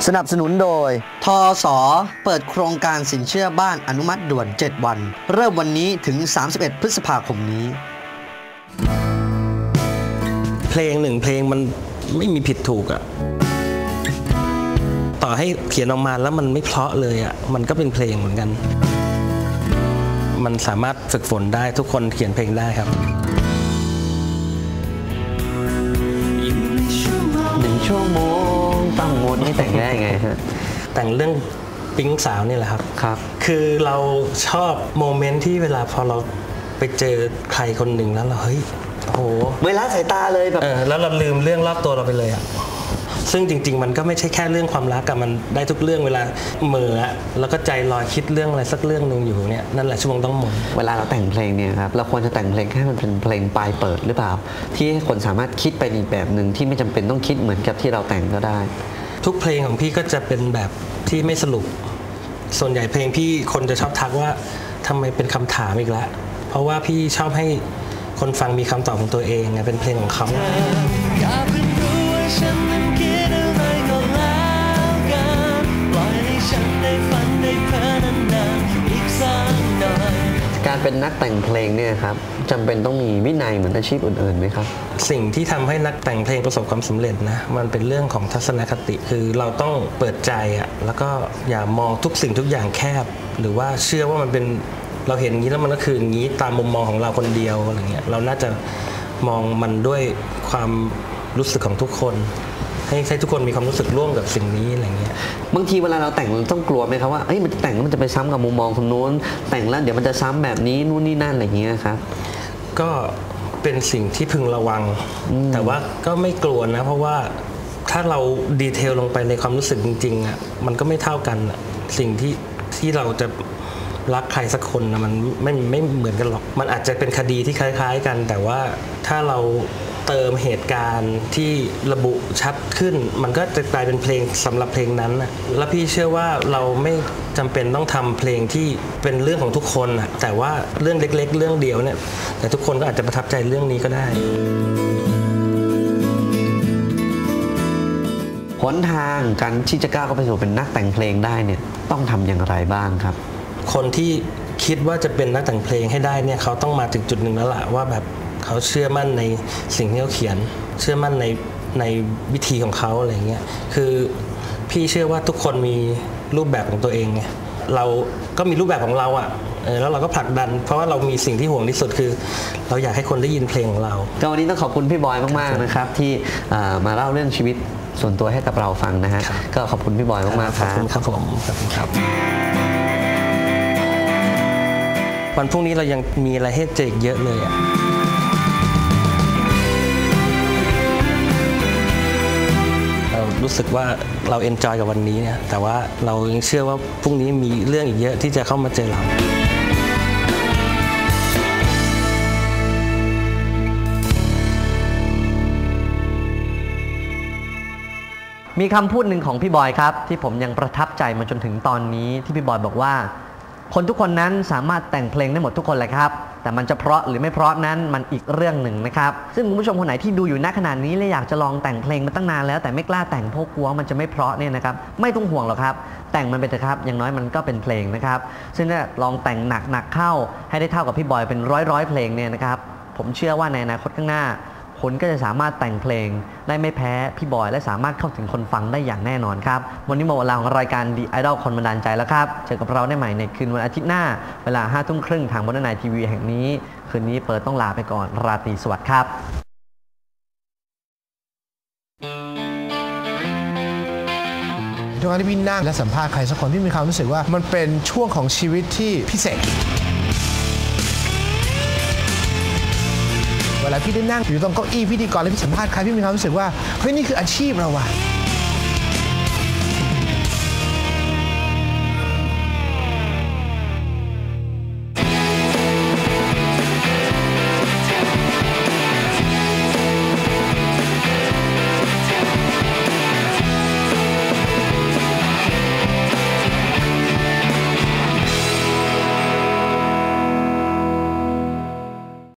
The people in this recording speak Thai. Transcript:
สนับสนุนโดยทส.เปิดโครงการสินเชื่อบ้านอนุมัติด่วน7วันเริ่มวันนี้ถึง31พฤษภาคมนี้เพลงหนึ่งเพลงมันไม่มีผิดถูกอะต่อให้เขียนออกมาแล้วมันไม่เพราะเลยอะมันก็เป็นเพลงเหมือนกันมันสามารถฝึกฝนได้ทุกคนเขียนเพลงได้ครับ 1 ชั่วโมงตั้งหมดนี่แต่งได้ไงฮะแต่งเรื่องปิ๊งสาวนี่แหละครับครับคือเราชอบโมเมนต์ที่เวลาพอเราไปเจอใครคนหนึ่งแล้วเราเฮ้ยโหเวลาสายตาเลยแบบแล้วเราลืมเรื่องรอบตัวเราไปเลยอะซึ่งจริงๆมันก็ไม่ใช่แค่เรื่องความรักกับมันได้ทุกเรื่องเวลาเหม่อแล้วก็ใจลอยคิดเรื่องอะไรสักเรื่องนึงอยู่เนี่ยนั่นแหละชั่วโมงต้องหมดเวลาเราแต่งเพลงเนี่ยครับเราควรจะแต่งเพลงให้มันเป็นเพลงปลายเปิดหรือเปล่าที่ให้คนสามารถคิดไปในแบบหนึ่งที่ไม่จำเป็นต้องคิดเหมือนกับที่เราแต่งก็ได้ทุกเพลงของพี่ก็จะเป็นแบบที่ไม่สรุปส่วนใหญ่เพลงพี่คนจะชอบทักว่าทำไมเป็นคำถามอีกแล้วเพราะว่าพี่ชอบให้คนฟังมีคำตอบของตัวเองเป็นเพลงของเขาการเป็นนักแต่งเพลงเนี่ยครับจำเป็นต้องมีวินัยเหมือนอาชีพอื่นๆไหมครับสิ่งที่ทำให้นักแต่งเพลงประสบความสำเร็จนะมันเป็นเรื่องของทัศนคติคือเราต้องเปิดใจแล้วก็อย่ามองทุกสิ่งทุกอย่างแคบหรือว่าเชื่อว่ามันเป็นเราเห็นอย่างนี้แล้วมันก็คืออย่างนี้ตามมุมมองของเราคนเดียวอะไรเงี้ยเราน่าจะมองมันด้วยความรู้สึกของทุกคนให้ทุกคนมีความรู้สึกร่วมกับสิ่งนี้อะไรเงี้ยบางทีเวลาเราแต่งเราต้องกลัวไหมครับว่ามันแต่งแล้วมันจะไปซ้ำกับมุมมองคนนู้นแต่งแล้วเดี๋ยวมันจะซ้ำแบบนี้นู่นนี่นั่นอะไรเงี้ยครับก็เป็นสิ่งที่พึงระวังแต่ว่าก็ไม่กลัวนะเพราะว่าถ้าเราดีเทลลงไปในความรู้สึกจริงๆมันก็ไม่เท่ากันสิ่งที่เราจะรักใครสักคนมันไม่เหมือนกันหรอกมันอาจจะเป็นคดีที่คล้ายๆกันแต่ว่าถ้าเราเติมเหตุการณ์ที่ระบุชัดขึ้นมันก็จะกลายเป็นเพลงสำหรับเพลงนั้นแล้วพี่เชื่อว่าเราไม่จำเป็นต้องทำเพลงที่เป็นเรื่องของทุกคนแต่ว่าเรื่องเล็กๆเรื่องเดียวเนี่ยแต่ทุกคนก็อาจจะประทับใจเรื่องนี้ก็ได้หนทางการที่จะก้าวเข้าไปสู่เป็นนักแต่งเพลงได้เนี่ยต้องทำอย่างไรบ้างครับคนที่คิดว่าจะเป็นนักแต่งเพลงให้ได้เนี่ยเขาต้องมาถึงจุดหนึ่งแล้วล่ะว่าแบบเขาเชื่อมั่นในสิ่งที่เขาเขียนเชื่อมั่นในวิธีของเขาอะไรเงี้ยคือพี่เชื่อว่าทุกคนมีรูปแบบของตัวเองไงเราก็มีรูปแบบของเราแล้วเราก็ผลักดันเพราะว่าเรามีสิ่งที่ห่วงที่สุดคือเราอยากให้คนได้ยินเพลงของเราก็วันนี้ต้องขอบคุณพี่บอยมากๆนะครับที่มาเล่าเรื่องชีวิตส่วนตัวให้กับเราฟังนะฮะก็ขอบคุณพี่บอยมากๆครับขอบคุณครับผมขอบคุณครับวันพรุ่งนี้เรายังมีอะไรให้เจออีกเยอะเลยเรารู้สึกว่าเราเอนจอยกับวันนี้เนี่ยแต่ว่าเรายังเชื่อว่าพรุ่งนี้มีเรื่องอีกเยอะที่จะเข้ามาเจอเรามีคำพูดหนึ่งของพี่บอยครับที่ผมยังประทับใจมาจนถึงตอนนี้ที่พี่บอยบอกว่าคนทุกคนนั้นสามารถแต่งเพลงได้หมดทุกคนเลยครับแต่มันจะเพราะหรือไม่เพราะนั้นมันอีกเรื่องหนึ่งนะครับซึ่งคุณผู้ชมคนไหนที่ดูอยู่ณขณะนี้และอยากจะลองแต่งเพลงมาตั้งนานแล้วแต่ไม่กล้าแต่งเพราะกลัวมันจะไม่เพราะเนี่ยนะครับไม่ต้องห่วงหรอกครับแต่งมันไปเถอะครับอย่างน้อยมันก็เป็นเพลงนะครับซึ่งถ้าลองแต่งหนักเข้าให้ได้เท่ากับพี่บอยเป็นร้อยเพลงเนี่ยนะครับผมเชื่อว่าในอนาคตข้างหน้าคุณก็จะสามารถแต่งเพลงได้ไม่แพ้พี่บอยและสามารถเข้าถึงคนฟังได้อย่างแน่นอนครับวันนี้หมดเวลาของรายการ The Idol คนบันดาลใจแล้วครับเจอกับเราได้ใหม่ในคืนวันอาทิตย์หน้าเวลา 5:30 นทางบนนายทีวีแห่งนี้คืนนี้เปิดต้องลาไปก่อนราตรีสวัสดิ์ครับทุกครั้งที่พี่นั่งและสัมภาษณ์ใครสักคนพี่มีความรู้สึกว่ามันเป็นช่วงของชีวิตที่พิเศษเวลาพี่ได้นั่งอยู่ตรงเก้าอี้พิธีกรและพี่สัมภาษณ์ใครพี่มีความรู้สึกว่าเฮ้ยนี่คืออาชีพเราว่ะ